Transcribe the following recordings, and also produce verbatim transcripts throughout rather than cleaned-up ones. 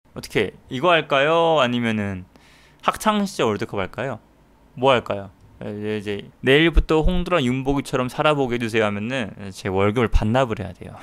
어떻게 이거 할까요? 아니면은 학창시절 월드컵 할까요? 뭐 할까요? 이제, 이제 내일부터 홍두랑 윤복이처럼 살아보게 해주세요 하면은 제 월급을 반납을 해야 돼요.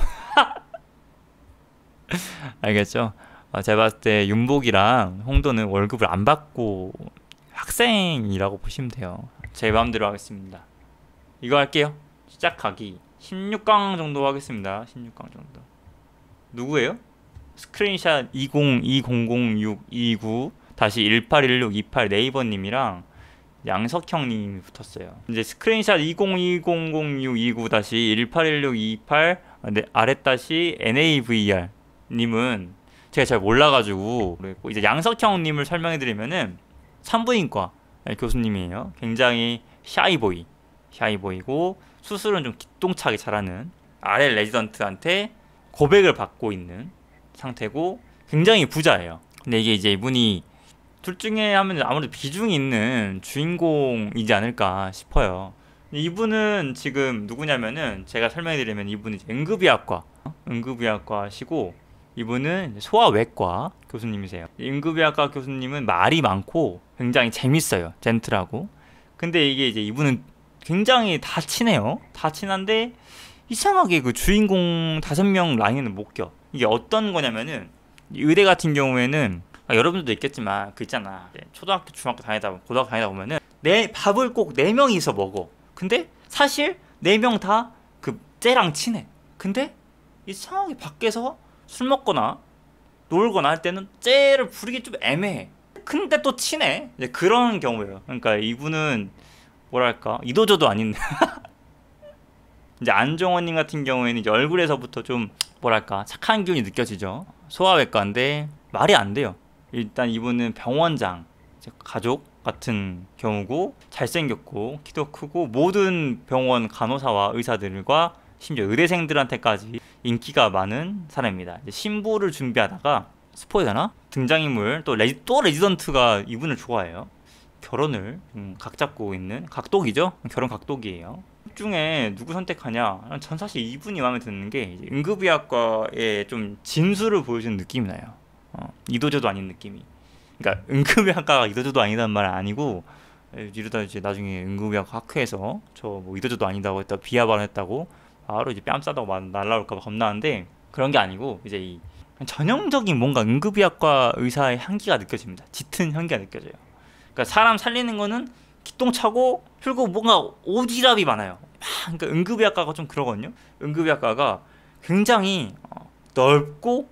알겠죠? 어, 제가 봤을 때 윤복이랑 홍도는 월급을 안 받고 학생이라고 보시면 돼요. 제 마음대로 하겠습니다. 이거 할게요. 시작하기 십육 강 정도 하겠습니다. 십육 강 정도. 누구예요? 스크린샷 이공이공공육 이구 다시 일팔일육이팔 네이버님이랑 양석형님이 붙었어요. 이제 스크린샷 이공이공공육 이구 다시 일팔일육이팔 아랫 다시 엔에이브이알 님은 제가 잘 몰라가지고 그랬고, 이제 양석형님을 설명해드리면은 산부인과 교수님이에요. 굉장히 샤이보이 샤이보이고 수술은 좀 기똥차게 잘하는 아래 레지던트한테 고백을 받고 있는 상태고 굉장히 부자예요. 근데 이게 이제 이분이 둘 중에 하면 아무래도 비중이 있는 주인공이지 않을까 싶어요. 이분은 지금 누구냐면은 제가 설명해드리면 이분이 응급의학과 응급의학과시고 이분은 소아외과 교수님이세요. 응급의학과 교수님은 말이 많고 굉장히 재밌어요. 젠틀하고. 근데 이게 이제 이분은 굉장히 다 친해요. 다 친한데 이상하게 그 주인공 다섯 명 라인은 못 껴. 이게 어떤 거냐면은 의대 같은 경우에는 아, 여러분들도 있겠지만 그 있잖아. 초등학교, 중학교 다니다 보면 고등학교 다니다 보면은 내 밥을 꼭 네 명이서 먹어. 근데 사실 네 명 다 그 쟤랑 친해. 근데 이상하게 밖에서 술 먹거나 놀거나 할 때는 쟤를 부르기 좀 애매해. 근데 또 친해. 이제 그런 경우예요. 그러니까 이분은 뭐랄까 이도저도 아닌 이제 안정원님 같은 경우에는 이제 얼굴에서부터 좀 뭐랄까 착한 기운이 느껴지죠. 소아외과인데 말이 안 돼요. 일단 이분은 병원장 가족 같은 경우고 잘생겼고 키도 크고 모든 병원 간호사와 의사들과 심지어 의대생들한테까지 인기가 많은 사람입니다. 이제 신부를 준비하다가 스포이되나? 등장인물 또, 레지, 또 레지던트가 이분을 좋아해요. 결혼을 음, 각 잡고 있는 각독이죠. 결혼 각독이에요. 둘 중에 누구 선택하냐? 전 사실 이분이 마음에 드는 게 이제 응급의학과의 좀 진수를 보여주는 느낌이 나요. 어, 이도저도 아닌 느낌이. 그러니까 응급의학과가 이도저도 아니란 말은 아니고 이러다 이제 나중에 응급의학과 학회에서 저 뭐 이도저도 아니다고 했다 비하 발언했다고 바로 이제 뺨 싸다고 날라올까봐 겁나는데 그런 게 아니고 이제 이 전형적인 뭔가 응급의학과 의사의 향기가 느껴집니다. 짙은 향기가 느껴져요. 그러니까 사람 살리는 거는 기똥차고 그리고 뭔가 오지랖이 많아요. 그러니까 응급의학과가 좀 그러거든요. 응급의학과가 굉장히 어, 넓고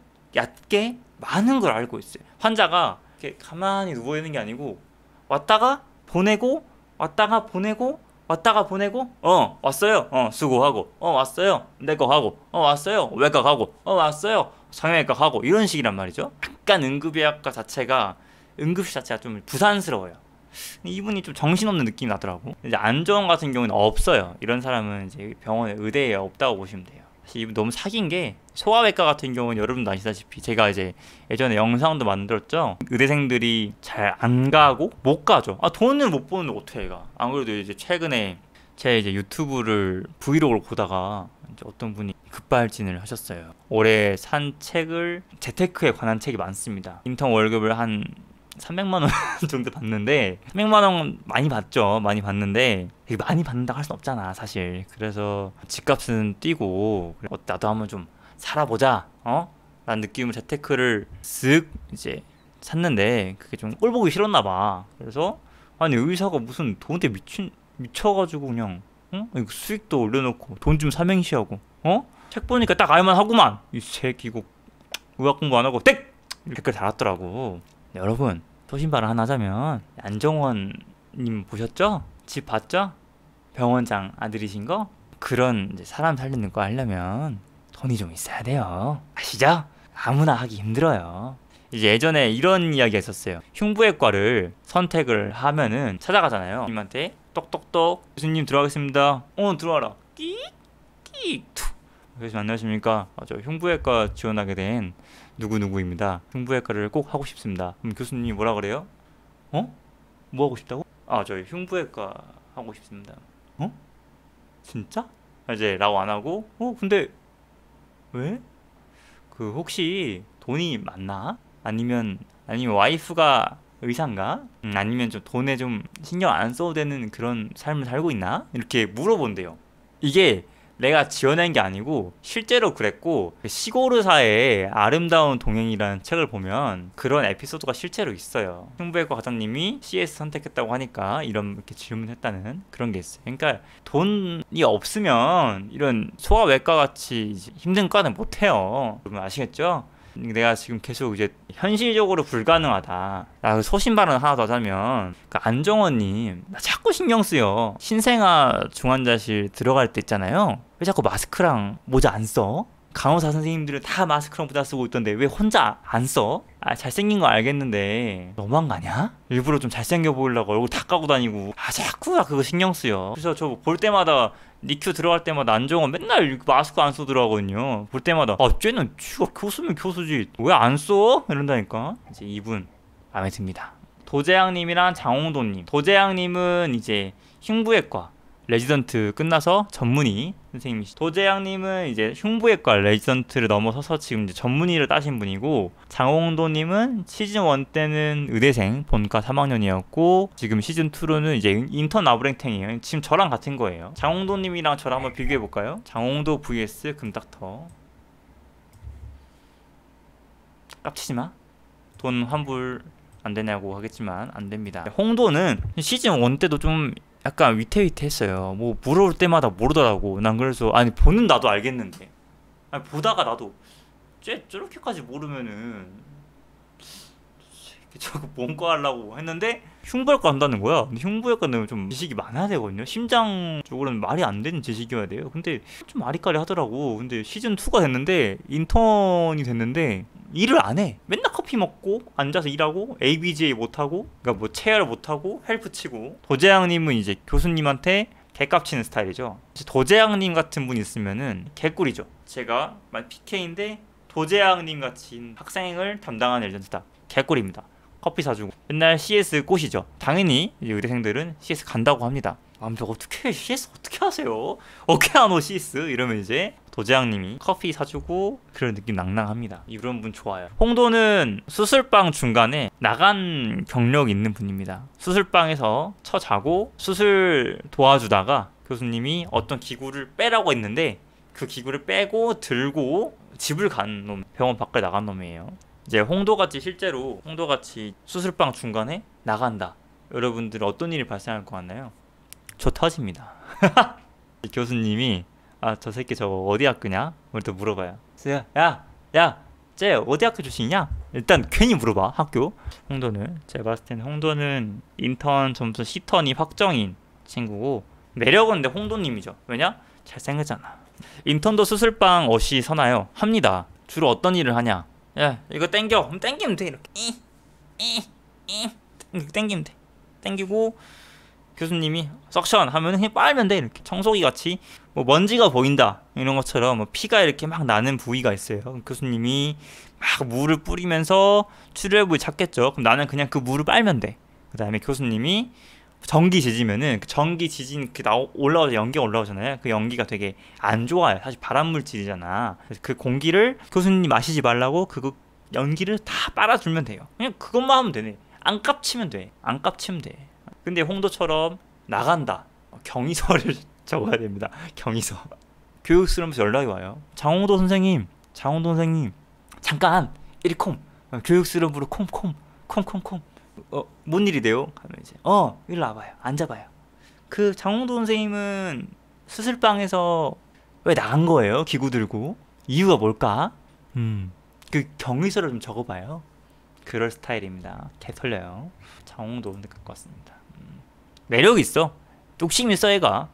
얕게 많은 걸 알고 있어요. 환자가 이렇게 가만히 누워 있는 게 아니고 왔다가 보내고 왔다가 보내고 왔다가 보내고 어 왔어요 어 수고하고 어 왔어요 내거 하고 어 왔어요 외과 가고 어 왔어요 성형외과 가고 이런 식이란 말이죠. 약간 응급의학과 자체가 응급실 자체가 좀 부산스러워요. 이분이 좀 정신없는 느낌이 나더라고. 이제 안정원 같은 경우는 없어요. 이런 사람은 이제 병원에 의대에 없다고 보시면 돼요. 사실 이분 너무 사귄 게 소아외과 같은 경우는 여러분도 아시다시피 제가 이제 예전에 영상도 만들었죠. 의대생들이 잘 안 가고 못 가죠. 아 돈을 못 버는데 어떻게 가? 안 그래도 이제 최근에 제 이제 유튜브를 브이로그를 보다가 이제 어떤 분이 급발진을 하셨어요. 올해 산 책을 재테크에 관한 책이 많습니다. 인턴 월급을 한 삼백만 원 정도 받는데 삼백만 원 많이 받죠. 많이 받는데 되게 많이 받는다고 할 순 없잖아 사실. 그래서 집값은 뛰고 어, 나도 한번 좀 살아보자 어? 라는 느낌으로 재테크를 쓱 이제 샀는데 그게 좀 꼴보기 싫었나 봐. 그래서 아니 의사가 무슨 돈에 미친 미쳐가지고 그냥 어? 이거 수익도 올려놓고 돈 좀 삼행시하고 어? 책 보니까 딱 알만 하구만 이 새끼 이거 의학 공부 안 하고 땡! 이렇게 댓글 달았더라고. 여러분 소신발언 하나 하자면 안정원님 보셨죠? 집 봤죠? 병원장 아들이신 거? 그런 이제 사람 살리는 거 하려면 돈이 좀 있어야 돼요. 아시죠? 아무나 하기 힘들어요. 이제 예전에 이런 이야기가 있었어요. 흉부외과를 선택을 하면은 찾아가잖아요. 님한테 똑똑똑 교수님 들어가겠습니다. 어 들어와라. 끼끼 투. 교수님 안녕하십니까? 아, 저 흉부외과 지원하게 된 누구누구입니다. 흉부외과를 꼭 하고 싶습니다. 그럼 교수님이 뭐라 그래요? 어? 뭐 하고 싶다고? 아, 저 흉부외과 하고 싶습니다. 어? 진짜? 이제 라고 안 하고 어 근데 왜? 그 혹시 돈이 많나? 아니면 아니면 와이프가 의사인가? 음, 아니면 좀 돈에 좀 신경 안 써도 되는 그런 삶을 살고 있나? 이렇게 물어본대요. 이게 내가 지어낸 게 아니고 실제로 그랬고, 시골의사의 아름다운 동행이라는 책을 보면 그런 에피소드가 실제로 있어요. 흉부외과 과장님이 씨에스 선택했다고 하니까 이런 이렇게 질문했다는 그런 게 있어요. 그러니까 돈이 없으면 이런 소아외과 같이 힘든 과는 못해요. 여러분 아시겠죠? 내가 지금 계속 이제 현실적으로 불가능하다, 나 소신 발언 하나 더 하자면, 그 안정원님 나 자꾸 신경 쓰여. 신생아 중환자실 들어갈 때 있잖아요, 왜 자꾸 마스크랑 모자 안 써? 간호사 선생님들은 다 마스크랑 모자 쓰고 있던데 왜 혼자 안 써? 아, 잘생긴 거 알겠는데 너무한 거 아니야? 일부러 좀 잘생겨 보이려고 얼굴 다 까고 다니고, 아 자꾸 나 그거 신경 쓰여. 그래서 저 볼 때마다 니큐 들어갈 때마다 안정원 맨날 마스크 안 쓰더라고요. 볼 때마다 아 쟤는 쥐가 교수면 교수지 왜 안 써? 이런다니까. 이제 이분 마음에 듭니다. 도재양님이랑 장홍도님. 도재양님은 이제 흉부외과 레지던트 끝나서 전문의 선생님이시죠. 도재양님은 이제 흉부외과 레지던트를 넘어서서 지금 이제 전문의를 따신 분이고, 장홍도님은 시즌 일 때는 의대생 본과 삼 학년이었고 지금 시즌 이로는 이제 인턴 아브랭탱이에요. 지금 저랑 같은 거예요. 장홍도님이랑 저랑 한번 비교해 볼까요? 장홍도 vs 금닥터. 깝치지마. 돈 환불 안 되냐고 하겠지만 안 됩니다. 홍도는 시즌 일 때도 좀 약간 위태위태했어요. 뭐 물어볼 때마다 모르더라고. 난 그래서 아니 보는 나도 알겠는데, 아니 보다가 나도 쟤 저렇게까지 모르면은 저거 뭔거 하려고 했는데 흉부외과 한다는 거야. 근데 흉부외과는 좀 지식이 많아야 되거든요. 심장 쪽으로는 말이 안 되는 지식이어야 돼요. 근데 좀 아리까리 하더라고. 근데 시즌 이가 됐는데, 인턴이 됐는데 일을 안 해. 맨날 커피 먹고 앉아서 일하고 에이비지에이 못하고, 그러니까 뭐 체열 못하고 헬프 치고. 도재양님은 이제 교수님한테 개값 치는 스타일이죠. 도재양님 같은 분 있으면은 개꿀이죠. 제가 피케이인데 도재양님 같은 학생을 담당하는 레전드다. 개꿀입니다. 커피 사주고 맨날 씨에스 꼬시죠. 당연히 이제 의대생들은 씨에스 간다고 합니다. 아, 근데 어떻게 씨에스 어떻게 하세요? 어떻게 안 오 씨에스? 이러면 이제 도재양님이 커피 사주고 그런 느낌 낭낭합니다. 이런 분 좋아요. 홍도는 수술방 중간에 나간 경력 있는 분입니다. 수술방에서 처자고 수술 도와주다가 교수님이 어떤 기구를 빼라고 했는데 그 기구를 빼고 들고 집을 간 놈, 병원 밖에 나간 놈이에요. 이제 홍도같이 실제로 홍도같이 수술방 중간에 나간다. 여러분들 어떤 일이 발생할 것 같나요? 저 터집니다. 교수님이 아 저 새끼 저거 어디 학교냐? 또 물어봐요. 야! 야! 쟤 어디 학교 출신이냐? 일단 괜히 물어봐. 학교. 홍도는 제가 봤을 때는 홍도는 인턴 점수 C턴이 확정인 친구고, 매력은 근데 홍도님이죠. 왜냐? 잘생겼잖아. 인턴도 수술방 어시 서나요? 합니다. 주로 어떤 일을 하냐? 야 이거 땡겨. 그럼 땡기면 돼. 이렇게 이, 이, 이 땡기면 돼. 땡기고 교수님이 석션 하면 힘 빨면 돼. 이렇게 청소기 같이 뭐 먼지가 보인다 이런 것처럼 뭐 피가 이렇게 막 나는 부위가 있어요. 그럼 교수님이 막 물을 뿌리면서 출혈 부위 찾겠죠. 그럼 나는 그냥 그 물을 빨면 돼. 그 다음에 교수님이 전기 지지면은 그 전기 지진 그 나 올라오죠. 연기가 올라오잖아요. 그 연기가 되게 안 좋아요. 사실 발암 물질이잖아. 그래서 그 공기를 교수님이 마시지 말라고 그 연기를 다 빨아주면 돼요. 그냥 그것만 하면 되네. 안 깝치면 돼. 안 깝치면 돼. 근데 홍도처럼 나간다. 경위서를 적어야 됩니다. 경위서. 교육스러면서 연락이 와요. 장홍도 선생님, 장홍도 선생님, 잠깐 일콤 교육스러움으로 콤콤 콤콤콤. 어, 뭔 일이래요? 하면 이제 어, 일로 와봐요. 앉아봐요. 그 장홍도 선생님은 수술방에서 왜 나간 거예요? 기구 들고. 이유가 뭘까? 음, 그 경위서를 좀 적어봐요. 그럴 스타일입니다. 개 털려요. 장홍도 근데 갖고 왔습니다. 음. 매력 있어. 뚝심 있어 얘가.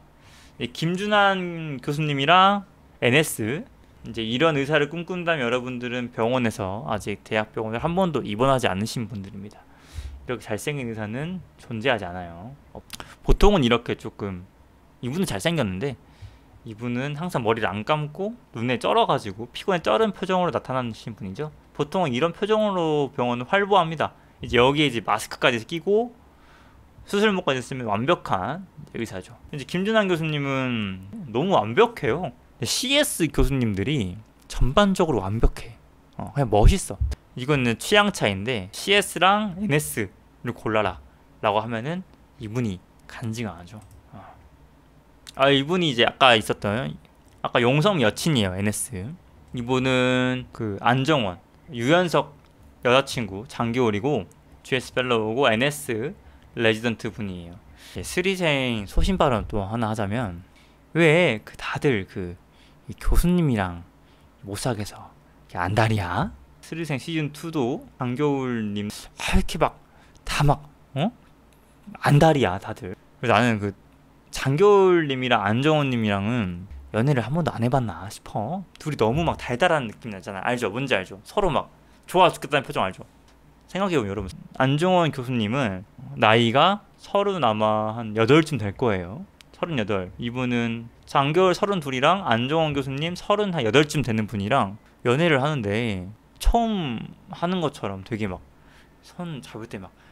김준환 교수님이랑 엔에스 이제 이런 의사를 꿈꾼다면 여러분들은 병원에서 아직 대학병원을 한 번도 입원하지 않으신 분들입니다. 이렇게 잘생긴 의사는 존재하지 않아요. 보통은 이렇게 조금, 이분은 잘생겼는데 이분은 항상 머리를 안 감고 눈에 쩔어가지고 피곤에 쩔은 표정으로 나타나신 분이죠. 보통은 이런 표정으로 병원을 활보합니다. 이제 여기에 이제 마스크까지 끼고 수술복까지 쓰면 완벽한 의사죠. 이제 김준환 교수님은 너무 완벽해요. 씨에스 교수님들이 전반적으로 완벽해. 어, 그냥 멋있어. 이거는 취향 차인데 씨에스랑 엔에스를 골라라 라고 하면은 이분이 간지가 나죠. 아, 이분이 이제 아까 있었던 아까 용성 여친이에요. 엔에스. 이분은 그 안정원 유연석 여자친구 장교울이고 지에스 펠로우고 엔에스 레지던트 분이에요. 스리생 소신 발언 또 하나 하자면, 왜 그 다들 그 교수님이랑 못 사귀어서 안달이야? 스리생 시즌이도 장겨울님 아, 이렇게 막 다 막 어? 안달이야 다들. 그래서 나는 그 장겨울님이랑 안정원님이랑은 연애를 한 번도 안 해봤나 싶어. 둘이 너무 막 달달한 느낌 나잖아. 알죠? 뭔지 알죠? 서로 막 좋아 죽겠다는 표정 알죠? 생각해보면 여러분, 안정원 교수님은 나이가 서른 아마 한 여덟쯤 될 거예요. 서른여덟. 이분은 장겨울 서른둘이랑 안정원 교수님 서른 한 여덟쯤 되는 분이랑 연애를 하는데 처음 하는 것처럼 되게 막 손 잡을 때 막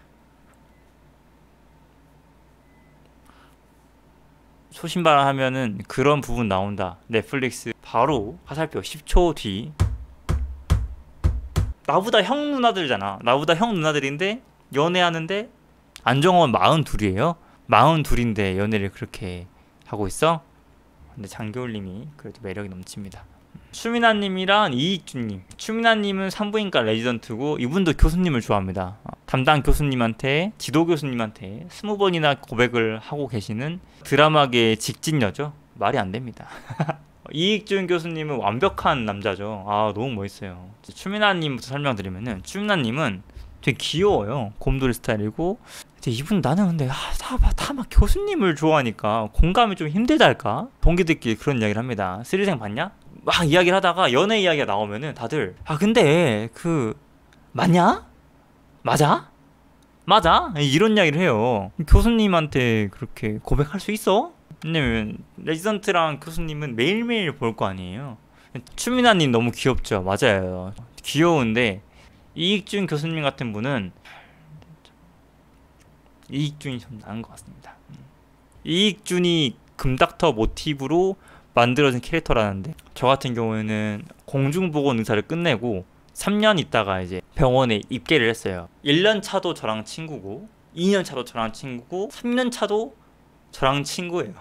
소신발언 하면은 그런 부분 나온다. 넷플릭스 바로 화살표 십 초 뒤. 나보다 형 누나들잖아. 나보다 형 누나들인데 연애하는데 안정원 마흔둘이에요. 마흔둘인데 연애를 그렇게 하고 있어? 근데 장겨울님이 그래도 매력이 넘칩니다. 추미나님이랑 이익준님. 추미나님은 산부인과 레지던트고 이분도 교수님을 좋아합니다. 담당 교수님한테, 지도 교수님한테 스무 번이나 고백을 하고 계시는 드라마계의 직진녀죠. 말이 안 됩니다. 이익준 교수님은 완벽한 남자죠. 아, 너무 멋있어요. 추미나님부터 설명드리면은, 추미나님은 되게 귀여워요. 곰돌이 스타일이고. 이분 나는 근데 아, 다 막 교수님을 좋아하니까 공감이 좀 힘들달까? 동기들끼리 그런 이야기를 합니다. 스리생 봤냐? 막 이야기를 하다가 연애 이야기가 나오면은 다들 아 근데 그 맞냐? 맞아? 맞아? 이런 이야기를 해요. 교수님한테 그렇게 고백할 수 있어? 왜냐면 레지던트랑 교수님은 매일매일 볼 거 아니에요. 추미나님 너무 귀엽죠? 맞아요. 귀여운데 이익준 교수님 같은 분은 이익준이 좀 나은 것 같습니다. 이익준이 금닥터 모티브로 만들어진 캐릭터라는데, 저 같은 경우에는 공중보건 의사를 끝내고 삼 년 있다가 이제 병원에 입계를 했어요. 일 년 차도 저랑 친구고 이 년 차도 저랑 친구고 삼 년 차도 저랑 친구예요.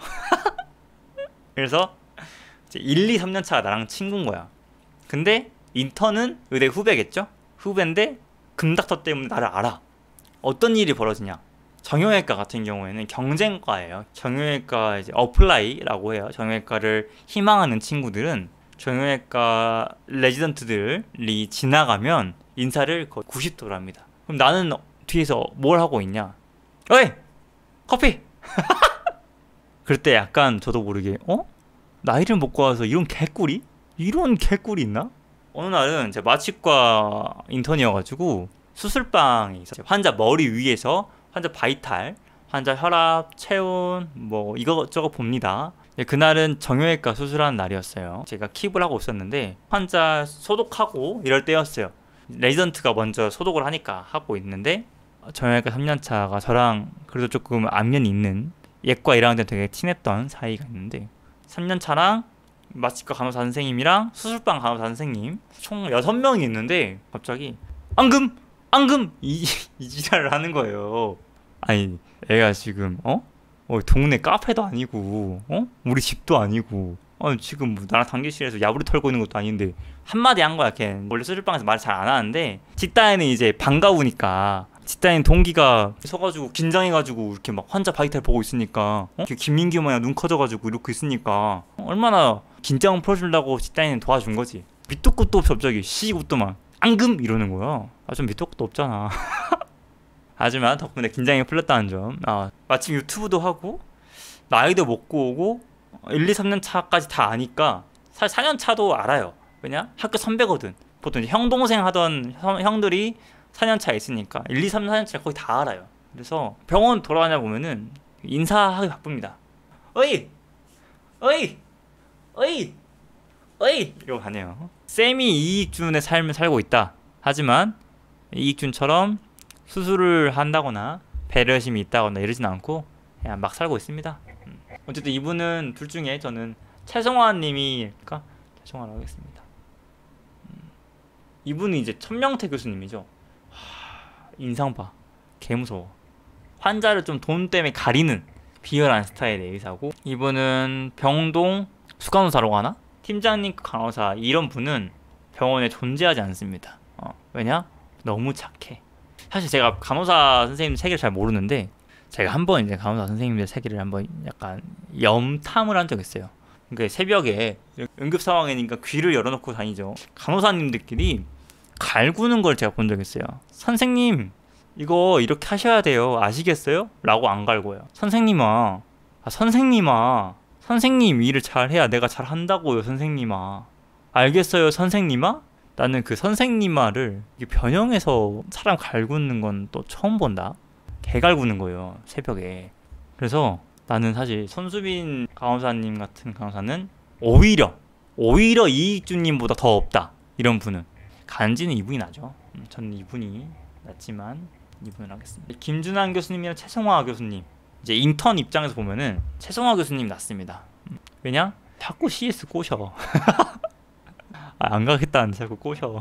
그래서 이제 일, 이, 삼 년 차가 나랑 친구인 거야. 근데 인턴은 의대 후배겠죠? 후배인데 금닥터 때문에 나를 알아. 어떤 일이 벌어지냐? 정형외과 같은 경우에는 경쟁과예요. 정형외과 이제 어플라이라고 해요. 정형외과를 희망하는 친구들은 정형외과 레지던트들이 지나가면 인사를 거의 구십 도로 합니다. 그럼 나는 뒤에서 뭘 하고 있냐? 어이! 커피! 그럴 때 약간 저도 모르게 어? 나이를 먹고 와서 이런 개꿀이? 이런 개꿀이 있나? 어느 날은 제 마취과 인턴이어가지고 수술방에 있어 환자 머리 위에서 환자 바이탈, 환자 혈압, 체온 뭐 이것저것 봅니다. 그날은 정형외과 수술하는 날이었어요. 제가 킵을 하고 있었는데 환자 소독하고 이럴 때였어요. 레지던트가 먼저 소독을 하니까 하고 있는데, 정형외과 삼 년 차가 저랑 그래도 조금 안면이 있는 예과 일 학년 때 되게 친했던 사이가 있는데, 삼 년 차랑 마취과 간호사 선생님이랑 수술방 간호사 선생님 총 여섯 명이 있는데 갑자기 앙금! 앙금! 이, 이 지랄을 하는 거예요. 아니 애가 지금 어? 어 동네 카페도 아니고 어? 우리 집도 아니고 어 지금 뭐 나랑 당기실에서 야부리 털고 있는 것도 아닌데 한마디 한 거야. 걔 원래 수술방에서 말 잘 안 하는데 집단에는 이제 반가우니까, 집단인 동기가 서가지고 긴장해가지고 이렇게 막 환자 바이탈 보고 있으니까 어? 김민규 마냥 눈 커져가지고 이렇게 있으니까 얼마나 긴장을 풀어주려고 집단인 도와준 거지. 밑도 끝도 없이 갑자기 시고또만 앙금! 이러는 거야. 아 좀 밑도 끝도 없잖아. 하지만 덕분에 긴장이 풀렸다는 점. 아, 마침 유튜브도 하고 나이도 먹고 오고 일, 이, 삼 년 차까지 다 아니까 사실 사 년 차도 알아요. 왜냐? 학교 선배거든. 보통 이제 형 동생 하던 형, 형들이 사 년 차 있으니까 일, 이, 삼, 사 년 차 거의 다 알아요. 그래서 병원 돌아가냐 보면은 인사하기 바쁩니다. 어이! 어이! 어이! 어이! 이러고 다녀요. 쌤이 이익준의 삶을 살고 있다. 하지만 이익준처럼 수술을 한다거나 배려심이 있다거나 이러진 않고 그냥 막 살고 있습니다. 어쨌든 이분은 둘 중에 저는 최성화 님이 최성화라고 하겠습니다. 이분이 이제 천명태 교수님이죠. 하, 인상 봐. 개 무서워. 환자를 좀 돈 때문에 가리는 비열한 스타일의 의사고, 이분은 병동 수간호사라고 하나? 팀장님 간호사, 이런 분은 병원에 존재하지 않습니다. 어, 왜냐? 너무 착해. 사실 제가 간호사 선생님 세계를 잘 모르는데, 제가 한번 이제 간호사 선생님들 세계를 한번 약간 염탐을 한 적 있어요. 그러니까 새벽에 응급 상황이니까 귀를 열어놓고 다니죠. 간호사님들끼리 갈구는 걸 제가 본 적 있어요. 선생님, 이거 이렇게 하셔야 돼요. 아시겠어요? 라고 안 갈고요. 선생님아, 아, 선생님아, 선생님 일을 잘해야 내가 잘한다고요. 선생님아, 알겠어요. 선생님아? 나는 그 선생님아를 변형해서 사람 갈구는 건 또 처음 본다. 개 갈구는 거예요, 새벽에. 그래서 나는 사실 손수빈 간호사님 같은 간호사는 오히려 오히려 이익주님보다 더 없다. 이런 분은. 간지는 이분이 나죠. 저는 이분이 낫지만 이분을 하겠습니다. 김준환 교수님이랑 최성화 교수님, 이제 인턴 입장에서 보면은 최성화 교수님 낫습니다. 왜냐? 자꾸 씨에스 꼬셔. 아, 안 가겠다는데 자꾸 꼬셔.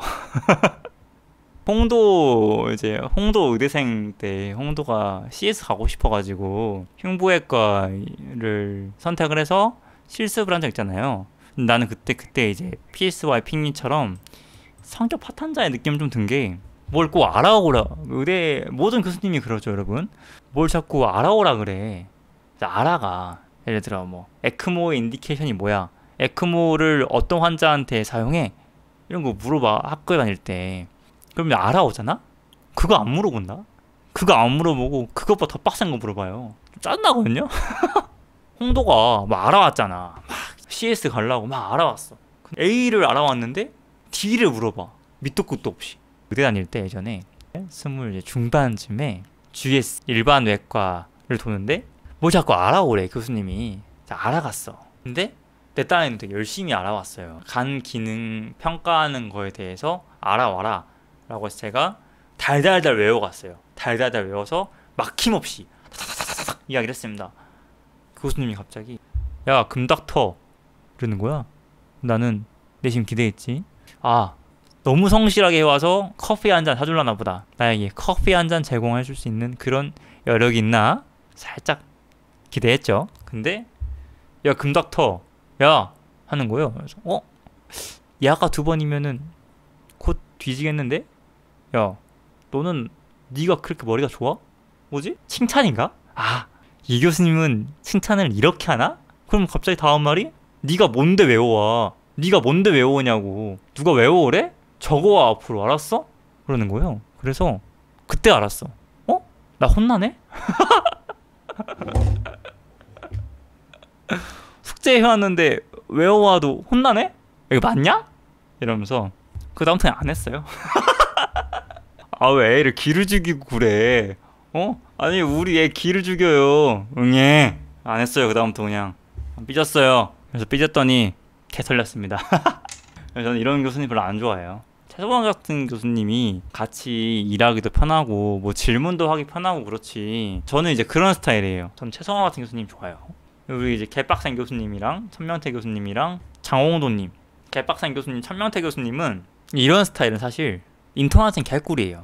홍도 이제 홍도 의대생 때 홍도가 씨에스 가고 싶어가지고 흉부외과를 선택을 해서 실습을 한 적 있잖아요. 나는 그때 그때 이제 피에스와이 핑미처럼 성격 파탄자의 느낌 좀 든 게, 뭘 꼭 알아오라. 의대 모든 교수님이 그러죠, 여러분. 뭘 자꾸 알아오라 그래. 알아가. 예를 들어 뭐 에크모의 인디케이션이 뭐야, 에크모를 어떤 환자한테 사용해, 이런 거 물어봐, 학교 다닐 때. 그러면 알아오잖아? 그거 안 물어본다? 그거 안 물어보고 그것보다 더 빡센 거 물어봐요. 좀 짜증나거든요? 홍도가 막 알아왔잖아. 막 씨에스 가려고 막 알아왔어. A를 알아왔는데 D를 물어봐. 밑도 끝도 없이. 의대 다닐 때 예전에 스물 이제 중반쯤에 지에스 일반 외과를 도는데 뭐 자꾸 알아오래, 교수님이. 알아갔어. 근데 내 딴에는 되게 열심히 알아왔어요. 간 기능 평가하는 거에 대해서 알아와라 라고 해서 제가 달달달 외워갔어요. 달달달 외워서 막힘없이 다다다다닥 이야기를 했습니다. 교수님이 갑자기 야, 금닥터 이러는 거야. 나는 내심 기대했지. 아, 너무 성실하게 해와서 커피 한 잔 사줄라나 보다. 나에게 커피 한 잔 제공해줄 수 있는 그런 여력이 있나? 살짝 기대했죠. 근데 야, 금닥터 야 하는 거예요. 그래서 어? 야가 두 번이면은 곧 뒤지겠는데? 야, 너는 네가 그렇게 머리가 좋아? 뭐지? 칭찬인가? 아, 이 교수님은 칭찬을 이렇게 하나? 그럼 갑자기 다음 말이 네가 뭔데 외워와. 네가 뭔데 외워오냐고. 누가 외워오래? 적어와 앞으로. 알았어? 그러는 거예요. 그래서 그때 알았어. 어? 나 혼나네? 숙제 해왔는데 외워와도 혼나네? 이거 맞냐? 이러면서 그 다음부터는 안 했어요. 아, 왜 애를 기를 죽이고 그래? 어? 아니, 우리 애 기를 죽여요. 응애. 안 했어요. 그 다음부터 그냥 삐졌어요. 그래서 삐졌더니 개 털렸습니다. 저는 이런 교수님 별로 안 좋아해요. 최소원 같은 교수님이 같이 일하기도 편하고 뭐 질문도 하기 편하고 그렇지. 저는 이제 그런 스타일이에요. 저는 최성화 같은 교수님 좋아요. 우리 이제 개빡센 교수님이랑 천명태 교수님이랑 장홍도님, 개빡센 교수님, 천명태 교수님은 이런 스타일은 사실 인턴한테는 개꿀이에요.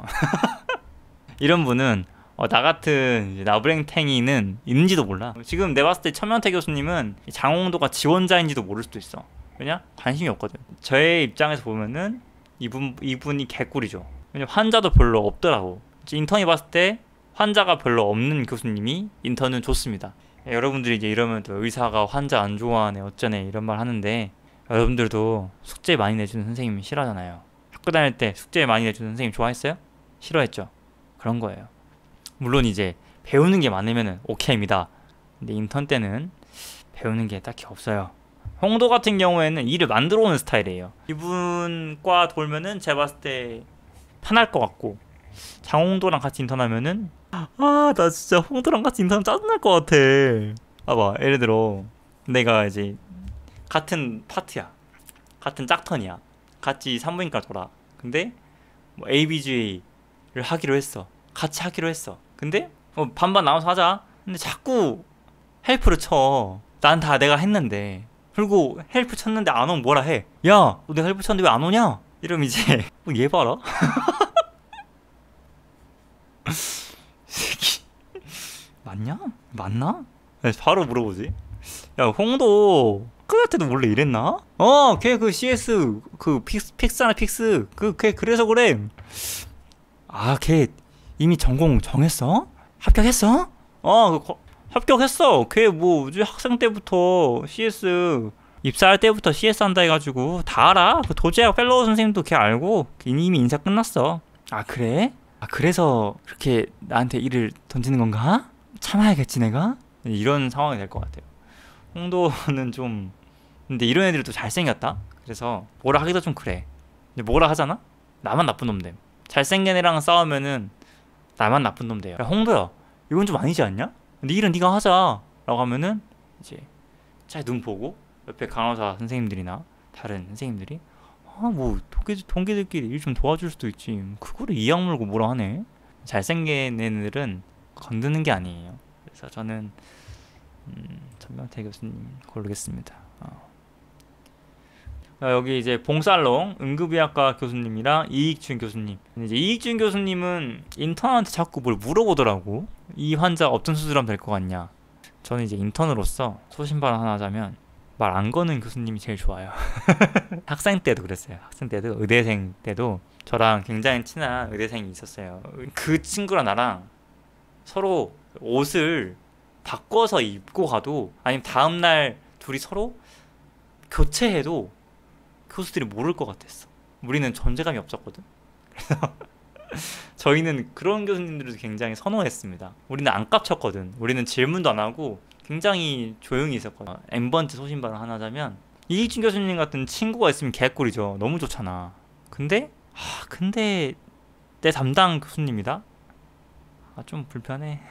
이런 분은 어, 나 같은 이제 나부랭탱이는 있는지도 몰라. 지금 내가 봤을 때 천명태 교수님은 장홍도가 지원자인지도 모를 수도 있어. 왜냐? 관심이 없거든. 저의 입장에서 보면은 이분, 이분이 개꿀이죠. 왜냐? 환자도 별로 없더라고. 인턴이 봤을 때 환자가 별로 없는 교수님이 인턴은 좋습니다. 여러분들이 이제 이러면 또 의사가 환자 안 좋아하네 어쩌네 이런 말 하는데, 여러분들도 숙제 많이 내주는 선생님 싫어하잖아요. 학교 다닐 때 숙제 많이 내주는 선생님 좋아했어요? 싫어했죠. 그런 거예요. 물론 이제 배우는 게 많으면 오케이입니다. 근데 인턴 때는 배우는 게 딱히 없어요. 홍도 같은 경우에는 일을 만들어 오는 스타일이에요. 이분과 돌면은 제가 봤을 때 편할 것 같고, 장홍도랑 같이 인턴하면은 아, 나 진짜 홍도랑 같이 인턴하면 짜증날 것 같아. 봐봐, 예를 들어 내가 이제 같은 파트야, 같은 짝턴이야, 같이 산부인과 돌아. 근데 뭐 에이비지에이를 하기로 했어. 같이 하기로 했어. 근데 뭐 반반 나눠서 하자. 근데 자꾸 헬프를 쳐. 난 다 내가 했는데. 그리고 헬프 쳤는데 안 오면 뭐라 해. 야, 너 내가 헬프 쳤는데 왜 안 오냐? 이러면 이제 어, 얘 봐라. 이 새끼 맞냐? 맞나? 바로 물어보지. 야 홍도 그한테도 원래 이랬나? 어, 걔 그 씨에스 그 픽스 픽스나 픽스 그 걔 그래서 그래. 아, 걔 이미 전공 정했어? 합격했어? 어, 그 거, 합격했어. 걔 뭐 학생 때부터 씨에스 입사할 때부터 씨에스 한다 해가지고 다 알아. 그 도제학 펠로우 선생님도 걔 알고 이미 인사 끝났어. 아 그래? 아 그래서 그렇게 나한테 일을 던지는 건가? 참아야겠지 내가? 이런 상황이 될 것 같아요. 홍도는 좀 근데 이런 애들이 또 잘생겼다? 그래서 뭐라 하기도 좀 그래. 근데 뭐라 하잖아? 나만 나쁜 놈 됨. 잘생긴 애랑 싸우면은 나만 나쁜 놈 돼요. 야 홍도야 이건 좀 아니지 않냐? 네 일은 네가 하자 라고 하면은 이제 잘 눈 보고 옆에 간호사 선생님들이나 다른 선생님들이 아 뭐 동기, 동기들끼리 일 좀 도와줄 수도 있지 그거를 이악 물고 뭐라 하네. 잘생긴 애들은 건드는 게 아니에요. 그래서 저는 음, 전명태 교수님 고르겠습니다. 어. 여기 이제 봉살롱 응급의학과 교수님이랑 이익준 교수님. 이제 이익준 교수님은 인턴한테 자꾸 뭘 물어보더라고. 이 환자 어떤 수술하면 될 것 같냐. 저는 이제 인턴으로서 소신발언 하나 하자면 말 안 거는 교수님이 제일 좋아요. 학생 때도 그랬어요. 학생 때도 의대생 때도 저랑 굉장히 친한 의대생이 있었어요. 그 친구랑 나랑 서로 옷을 바꿔서 입고 가도 아니면 다음날 둘이 서로 교체해도 교수들이 모를 것 같았어. 우리는 존재감이 없었거든. 그래서 저희는 그런 교수님들도 굉장히 선호했습니다. 우리는 안 깝쳤거든. 우리는 질문도 안 하고 굉장히 조용히 있었거든. 엠번트 소신발언 하나 하자면 이익준 교수님 같은 친구가 있으면 개꿀이죠. 너무 좋잖아. 근데 아 근데 내 담당 교수님이다? 아 좀 불편해.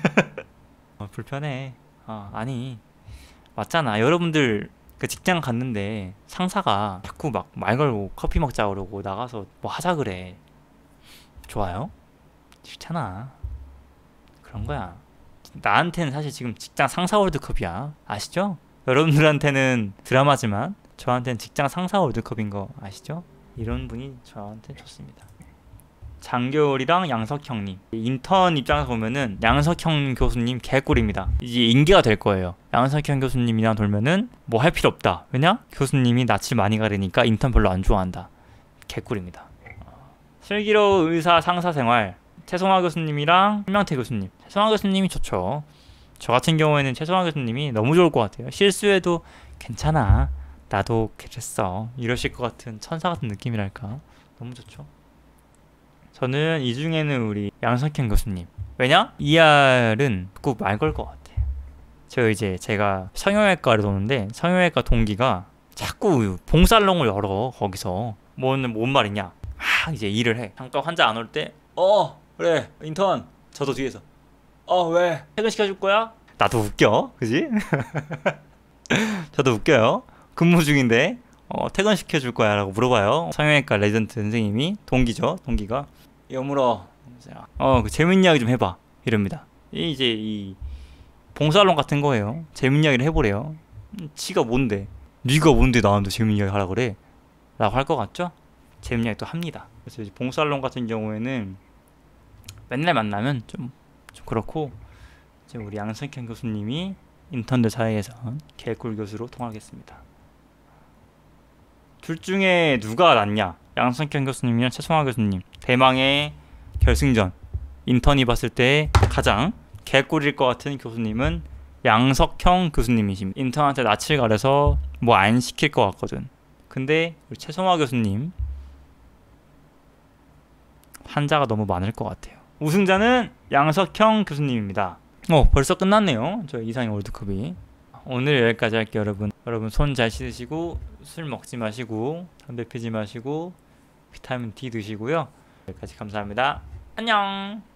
어, 불편해. 아 아니 맞잖아. 여러분들 그 직장 갔는데 상사가 자꾸 막 말 걸고 커피 먹자 그러고 나가서 뭐 하자 그래. 좋아요? 싫잖아. 그런 거야. 나한테는 사실 지금 직장 상사 월드컵이야. 아시죠? 여러분들한테는 드라마지만 저한테는 직장 상사 월드컵인 거 아시죠? 이런 분이 저한테 좋습니다. 장겨울이랑 양석형님. 인턴 입장에서 보면은 양석형 교수님 개꿀입니다. 이제 인계가 될 거예요. 양석형 교수님이랑 돌면은 뭐 할 필요 없다. 왜냐? 교수님이 낯을 많이 가리니까 인턴 별로 안 좋아한다. 개꿀입니다. 슬기로운 의사 상사 생활. 최송화 교수님이랑 한명태 교수님. 최송화 교수님이 좋죠. 저 같은 경우에는 최송화 교수님이 너무 좋을 것 같아요. 실수해도 괜찮아. 나도 그랬어. 이러실 것 같은 천사 같은 느낌이랄까. 너무 좋죠. 저는 이 중에는 우리 양석형 교수님. 왜냐? 이알은 꼭 말 걸 것 같아. 저 이제 제가 성형외과를 도는데 성형외과 동기가 자꾸 봉살롱을 열어. 거기서 뭔, 뭔 말이냐 막 이제 일을 해. 잠깐 환자 안 올 때 어 그래 인턴 저도 뒤에서 어 왜 퇴근시켜줄 거야? 나도 웃겨 그지? 저도 웃겨요. 근무 중인데 어, 퇴근시켜줄 거야 라고 물어봐요. 성형외과 레전드 선생님이 동기죠. 동기가 여물어 어 그 재밌는 이야기 좀 해봐 이럽니다. 이 이제 이 봉사론 같은 거예요. 재밌는 이야기를 해보래요. 지가 뭔데 네가 뭔데 나한테 재밌는 이야기 하라 그래 라고 할 것 같죠? 재밌는 이야기 또 합니다. 그래서 이제 봉사론 같은 경우에는 맨날 만나면 좀, 좀 그렇고 이제 우리 양석현 교수님이 인턴들 사이에서 개꿀 교수로 통하겠습니다. 둘 중에 누가 낫냐? 양석현 교수님이랑 최송화 교수님. 대망의 결승전. 인턴이 봤을 때 가장 개꿀일 것 같은 교수님은 양석형 교수님이십니다. 인턴한테 낯을 가려서 뭐 안 시킬 것 같거든. 근데 우리 최송화 교수님 환자가 너무 많을 것 같아요. 우승자는 양석형 교수님입니다. 어 벌써 끝났네요. 저 이상의 월드컵이. 오늘 여기까지 할게요. 여러분 여러분 손 잘 씻으시고 술 먹지 마시고 담배 피지 마시고 비타민 D 드시고요. 여기까지 감사합니다. 안녕.